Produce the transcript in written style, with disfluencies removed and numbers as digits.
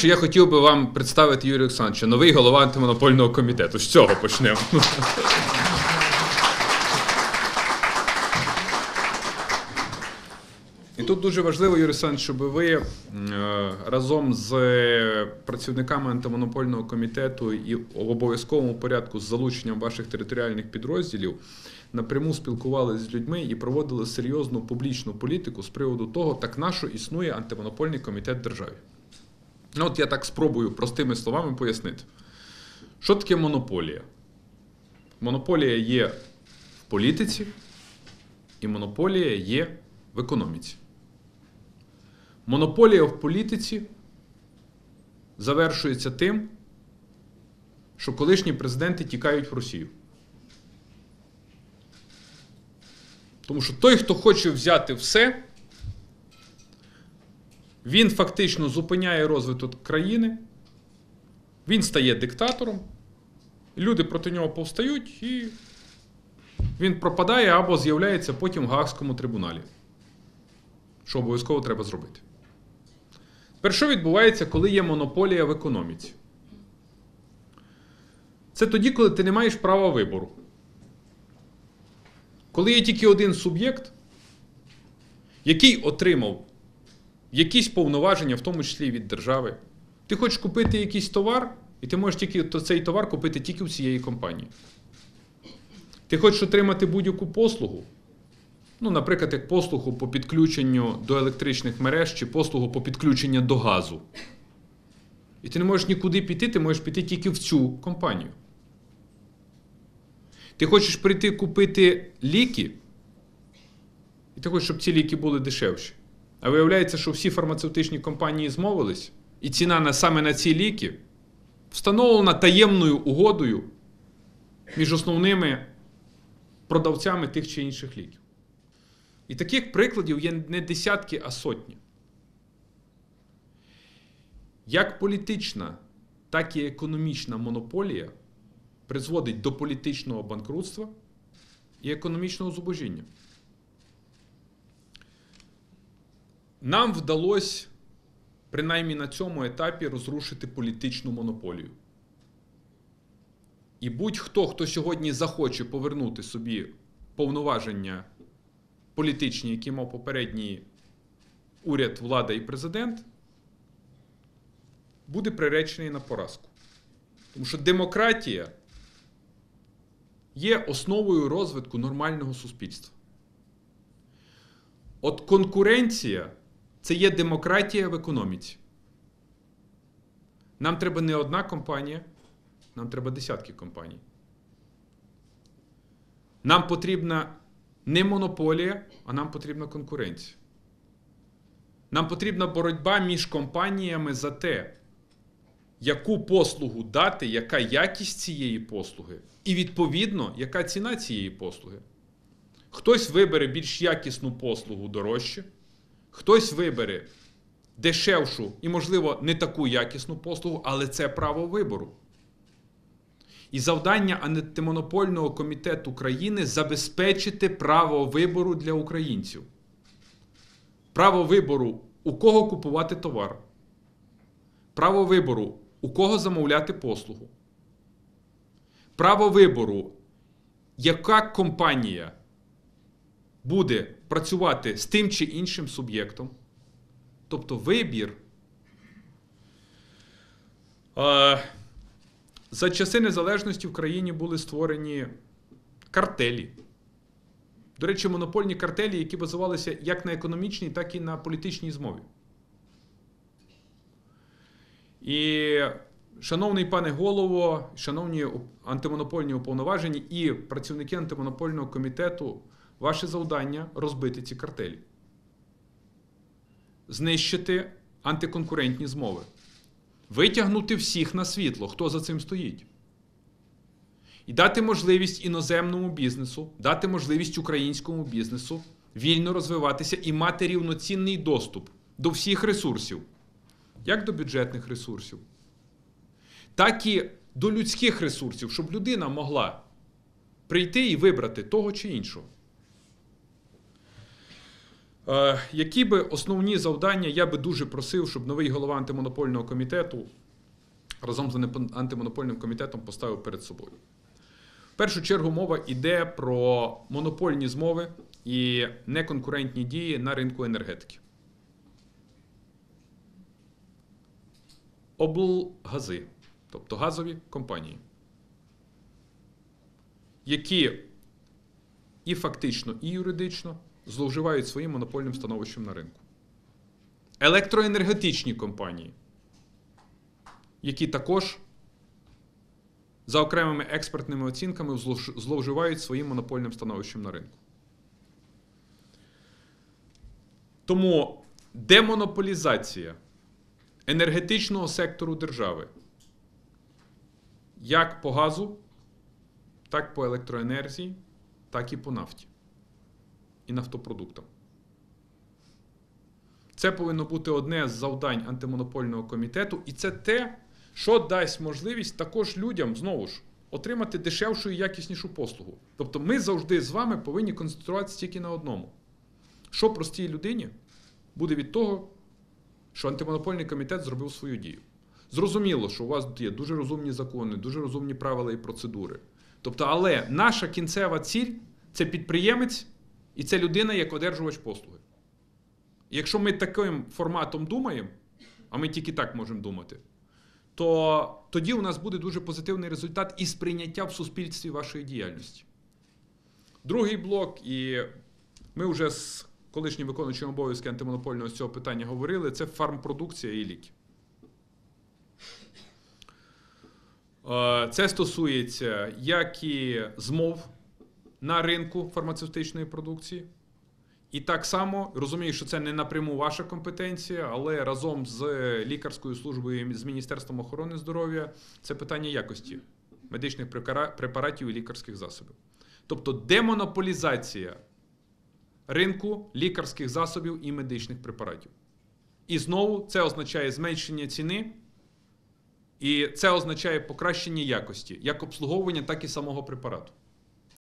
Я хотів би вам представити Юрія Олександровича, новий голова антимонопольного комітету. З цього почнемо. І тут дуже важливо, Юрій Олександрович, щоб ви разом з працівниками антимонопольного комітету і в обов'язковому порядку з залученням ваших територіальних підрозділів напряму спілкувалися з людьми і проводили серйозну публічну політику з приводу того, так на що існує антимонопольний комітет в державі. Ну, от я так спробую простими словами пояснити. Що таке монополія? Монополія є в політиці і монополія є в економіці. Монополія в політиці завершується тим, що колишні президенти тікають в Росію. Тому що той, хто хоче взяти все, він фактично зупиняє розвиток країни, він стає диктатором, люди проти нього повстають і він пропадає або з'являється потім в Гаазькому трибуналі. Що обов'язково треба зробити. Тепер, що відбувається, коли є монополія в економіці? Це тоді, коли ти не маєш права вибору. Коли є тільки один суб'єкт, який отримав якісь повноваження, в тому числі від держави. Ти хочеш купити якийсь товар, і ти можеш цей товар купити тільки в цієї компанії. Ти хочеш отримати будь-яку послугу, ну, наприклад, як послугу по підключенню до електричних мереж чи послугу по підключенню до газу. І ти не можеш нікуди піти, ти можеш піти тільки в цю компанію. Ти хочеш прийти купити ліки, і ти хочеш, щоб ці ліки були дешевші. А виявляється, що всі фармацевтичні компанії змовились, і ціна саме на ці ліки встановлена таємною угодою між основними продавцями тих чи інших ліків. І таких прикладів є не десятки, а сотні. Як політична, так і економічна монополія призводить до політичного банкрутства і економічного зубожіння. Нам вдалося, принаймні на цьому етапі, розрушити політичну монополію. І будь-хто, хто сьогодні захоче повернути собі повноваження політичні, які мав попередній уряд, влада і президент, буде приречений на поразку. Тому що демократія є основою розвитку нормального суспільства. От конкуренція – це є демократія в економіці. Нам треба не одна компанія, нам треба десятки компаній. Нам потрібна не монополія, а нам потрібна конкуренція. Нам потрібна боротьба між компаніями за те, яку послугу дати, яка якість цієї послуги і, відповідно, яка ціна цієї послуги. Хтось вибере більш якісну послугу дорожче, хтось вибере дешевшу і, можливо, не таку якісну послугу, але це право вибору. І завдання антимонопольного комітету країни – забезпечити право вибору для українців. Право вибору, у кого купувати товар. Право вибору, у кого замовляти послугу. Право вибору, яка компанія буде працювати з тим чи іншим суб'єктом. Тобто вибір. За часи незалежності в країні були створені картелі. До речі, монопольні картелі, які базувалися як на економічній, так і на політичній змові. І, шановний пане голово, шановні антимонопольні уповноважені і працівники антимонопольного комітету, ваше завдання – розбити ці картелі. Знищити антиконкурентні змови. Витягнути всіх на світло, хто за цим стоїть. І дати можливість іноземному бізнесу, дати можливість українському бізнесу вільно розвиватися і мати рівноцінний доступ до всіх ресурсів. Як до бюджетних ресурсів, так і до людських ресурсів, щоб людина могла прийти і вибрати того чи іншого. Які би основні завдання я би дуже просив, щоб новий голова антимонопольного комітету разом з антимонопольним комітетом поставив перед собою? В першу чергу мова йде про монопольні змови і неконкурентні дії на ринку енергетики. Облгази, тобто газові компанії, які і фактично, і юридично зловживають своїм монопольним становищем на ринку. Електроенергетичні компанії, які також за окремими експертними оцінками зловживають своїм монопольним становищем на ринку. Тому демонополізація енергетичного сектору держави як по газу, так по електроенергії, так і по нафті і нафтопродуктам. Це повинно бути одне з завдань антимонопольного комітету, і це те, що дасть можливість також людям, знову ж, отримати дешевшу і якіснішу послугу. Тобто ми завжди з вами повинні концентруватися тільки на одному. Що простій людині буде від того, що антимонопольний комітет зробив свою дію? Зрозуміло, що у вас є дуже розумні закони, дуже розумні правила і процедури. Тобто, але наша кінцева ціль – це підприємець і це людина як одержувач послуги. І якщо ми таким форматом думаємо, а ми тільки так можемо думати, то тоді у нас буде дуже позитивний результат і сприйняття в суспільстві вашої діяльності. Другий блок, і ми вже з колишнім виконуючим обов'язки антимонопольного з цього питання говорили, це фармпродукція і ліки. Це стосується як і змов на ринку фармацевтичної продукції, і так само, розумію, що це не напряму ваша компетенція, але разом з лікарською службою і з Міністерством охорони здоров'я це питання якості медичних препаратів і лікарських засобів. Тобто демонополізація ринку лікарських засобів і медичних препаратів. І знову це означає зменшення ціни, і це означає покращення якості, як обслуговування, так і самого препарату.